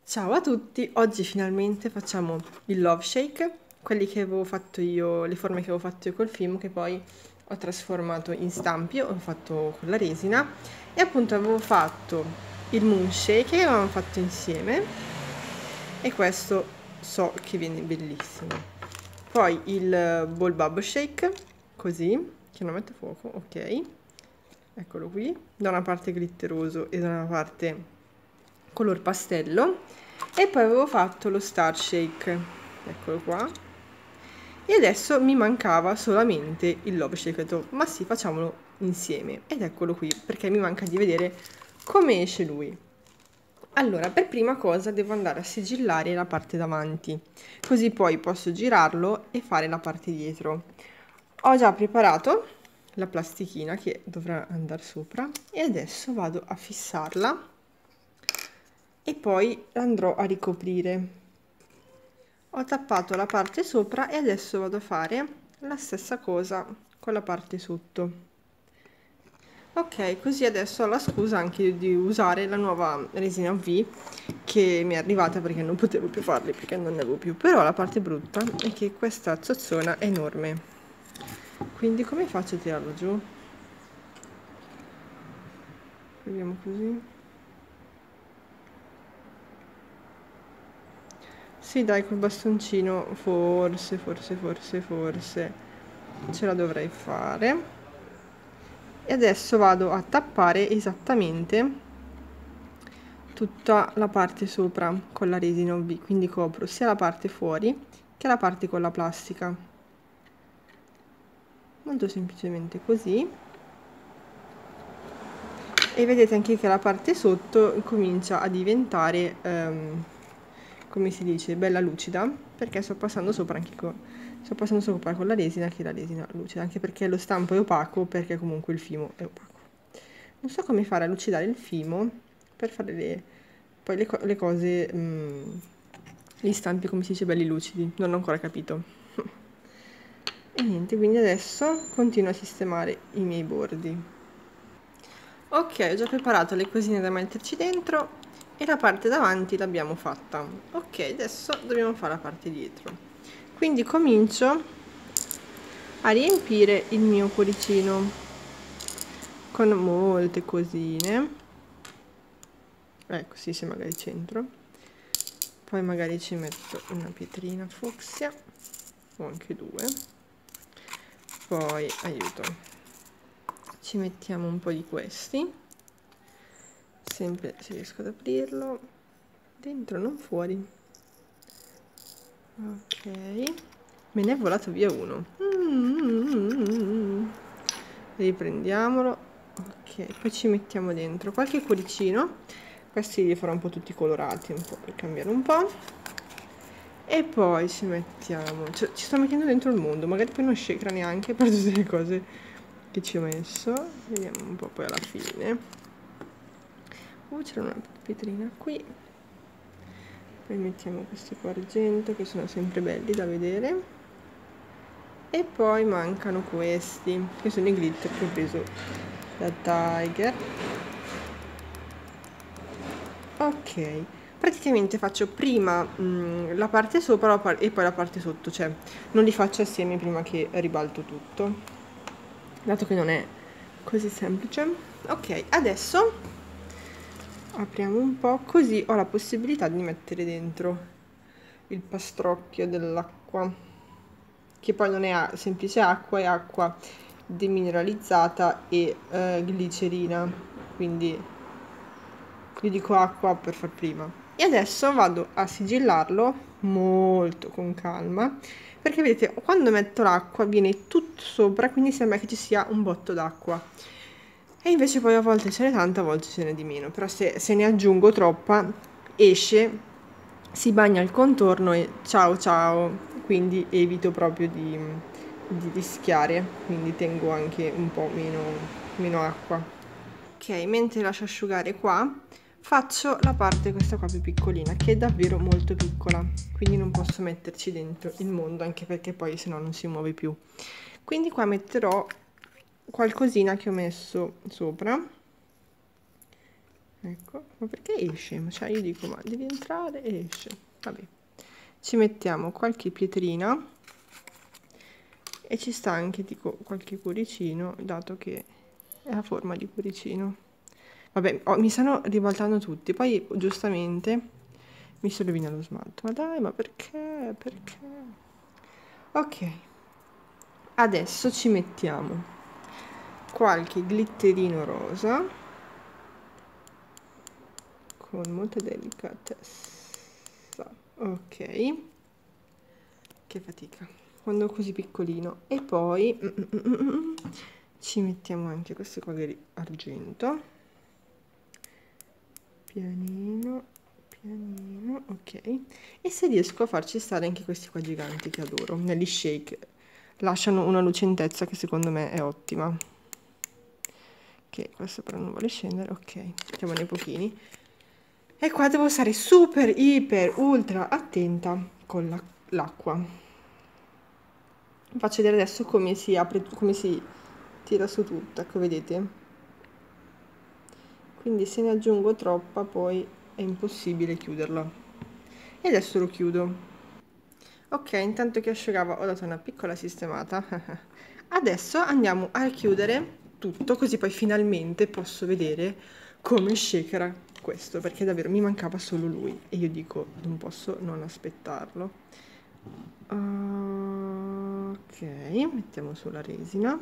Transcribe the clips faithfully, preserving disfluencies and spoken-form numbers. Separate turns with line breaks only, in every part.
Ciao a tutti, oggi finalmente facciamo il love shake, quelli che avevo fatto io, le forme che avevo fatto io col film, che poi ho trasformato in stampi, ho fatto con la resina, e appunto avevo fatto il moon shake che avevamo fatto insieme, e questo so che viene bellissimo. Poi il ball bubble shake, così, che non metto a fuoco, ok, eccolo qui, da una parte glitteroso e da una parte color pastello. E poi avevo fatto lo star shake, eccolo qua, e adesso mi mancava solamente il love shake. Ho detto, ma sì, facciamolo insieme, ed eccolo qui, perché mi manca di vedere come esce lui. Allora, per prima cosa devo andare a sigillare la parte davanti, così poi posso girarlo e fare la parte dietro. Ho già preparato la plastichina che dovrà andare sopra e adesso vado a fissarla e poi andrò a ricoprire. Ho tappato la parte sopra e adesso vado a fare la stessa cosa con la parte sotto. Ok, così adesso ho la scusa anche di usare la nuova resina V che mi è arrivata perché non potevo più farli, perché non ne avevo più. Però la parte brutta è che questa zozzona è enorme, quindi come faccio a tirarlo giù? Proviamo così. Sì, dai, col bastoncino forse, forse, forse, forse ce la dovrei fare. E adesso vado a tappare esattamente tutta la parte sopra con la resina O B, quindi copro sia la parte fuori che la parte con la plastica, molto semplicemente così. E vedete anche che la parte sotto comincia a diventare ehm, come si dice, bella lucida, perché sto passando sopra anche con sto passando sopra con la resina, che la resina lucida, anche perché lo stampo è opaco, perché comunque il fimo è opaco. Non so come fare a lucidare il fimo per fare le, poi le, co le cose, mh, gli stampi come si dice belli lucidi, non ho ancora capito. E niente, quindi adesso continuo a sistemare i miei bordi. Ok, ho già preparato le cosine da metterci dentro e la parte davanti l'abbiamo fatta. Ok, adesso dobbiamo fare la parte dietro. Quindi comincio a riempire il mio cuoricino con molte cosine. Ecco, sì, se magari centro. Poi magari ci metto una pietrina fucsia o anche due. Poi, aiuto, ci mettiamo un po' di questi, sempre se riesco ad aprirlo, dentro non fuori. Ok, me ne è volato via uno. Mm-hmm. Riprendiamolo. Ok, poi ci mettiamo dentro qualche cuoricino. Questi li farò un po' tutti colorati, un po' per cambiare un po'. E poi ci mettiamo, cioè, ci sto mettendo dentro il mondo, magari poi non shakerà neanche per tutte le cose che ci ho messo. Vediamo un po' poi alla fine. Oh, c'era una pietrina qui. Poi mettiamo questi qua argento che sono sempre belli da vedere. E poi mancano questi, che sono i glitter che ho preso da Tiger. Ok, praticamente faccio prima mh, la parte sopra la par e poi la parte sotto, cioè non li faccio assieme prima che ribalto tutto, dato che non è così semplice. Ok, adesso apriamo un po', così ho la possibilità di mettere dentro il pastrocchio dell'acqua, che poi non è semplice acqua, è acqua demineralizzata e eh, glicerina, quindi io dico acqua per far prima. E adesso vado a sigillarlo molto con calma, perché vedete, quando metto l'acqua viene tutto sopra, quindi sembra che ci sia un botto d'acqua. E invece poi a volte ce n'è tanta, a volte ce n'è di meno. Però se, se ne aggiungo troppa, esce, si bagna il contorno e ciao ciao. Quindi evito proprio di, di rischiare, quindi tengo anche un po' meno, meno acqua. Ok, mentre lascio asciugare qua, faccio la parte questa qua più piccolina, che è davvero molto piccola, quindi non posso metterci dentro il mondo, anche perché poi se no non si muove più. Quindi qua metterò qualcosina che ho messo sopra, Ecco, ma perché esce? Cioè io dico, ma devi entrare e esce. Vabbè, ci mettiamo qualche pietrina e ci sta anche tipo qualche cuoricino, dato che è a forma di cuoricino. Vabbè, oh, mi stanno ribaltando tutti, poi giustamente mi si rovina lo smalto. Ma dai, ma perché? Perché? Ok, adesso ci mettiamo qualche glitterino rosa con molta delicatezza. Ok, che fatica quando è così piccolino. E poi mm, mm, mm, mm, ci mettiamo anche queste qua di argento, pianino pianino. Ok, e se riesco a farci stare anche questi qua giganti che adoro, negli shake lasciano una lucentezza che secondo me è ottima. Che questo però non vuole scendere. Ok, mettiamone pochini. E qua devo stare super, iper, ultra attenta con l'acqua. Vi faccio vedere adesso come si apre, come si tira su tutto. Ecco, vedete? Quindi se ne aggiungo troppa poi è impossibile chiuderla. E adesso lo chiudo. Ok, intanto che asciugava ho dato una piccola sistemata. Adesso andiamo a chiudere tutto, così poi finalmente posso vedere come shakerà questo, perché davvero mi mancava solo lui e io dico non posso non aspettarlo. Uh, ok, mettiamo sulla resina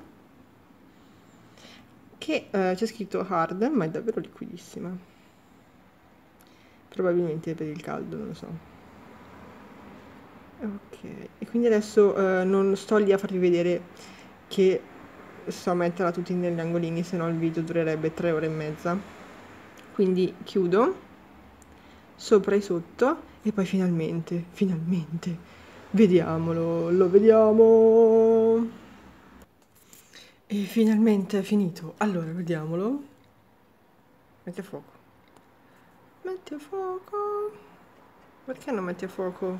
che uh, c'è scritto hard, ma è davvero liquidissima, probabilmente per il caldo, non lo so. Ok, e quindi adesso uh, non sto lì a farvi vedere che sto a metterla tutti negli angolini, se no il video durerebbe tre ore e mezza. Quindi chiudo sopra e sotto e poi finalmente, finalmente, vediamolo, lo vediamo. E finalmente è finito. Allora, vediamolo. Metti a fuoco. Metti a fuoco. Perché non metti a fuoco?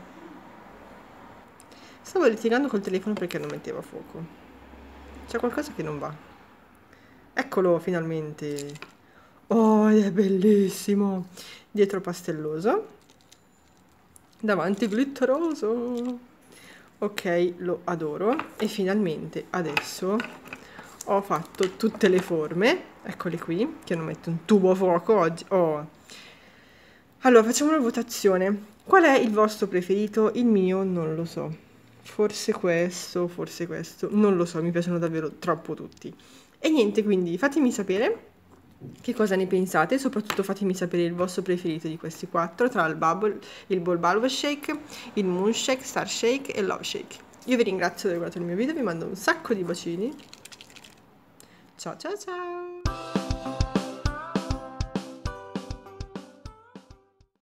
Stavo litigando col telefono perché non metteva a fuoco. C'è qualcosa che non va. Eccolo, finalmente. Oh, ed è bellissimo. Dietro pastelloso. Davanti glitteroso. Ok, lo adoro. E finalmente adesso ho fatto tutte le forme. Eccole qui, che non metto un tubo a fuoco oggi. Oh. Allora, facciamo una votazione. Qual è il vostro preferito? Il mio non lo so. Forse questo, forse questo. Non lo so, mi piacciono davvero troppo tutti. E niente, quindi fatemi sapere che cosa ne pensate, soprattutto fatemi sapere il vostro preferito di questi quattro, tra il bubble, il ball bubble shake, il moon shake, star shake e love shake. Io vi ringrazio di aver guardato il mio video, vi mando un sacco di bacini. Ciao ciao ciao!